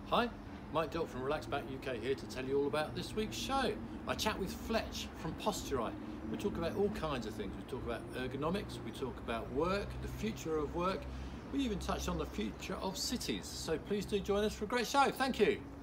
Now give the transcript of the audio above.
Hi, Mike Dilt from Relaxback UK here to tell you all about this week's show. I chat with Fletch from Posturite. We talk about all kinds of things. We talk about ergonomics, we talk about work, the future of work. We even touch on the future of cities. So please do join us for a great show. Thank you.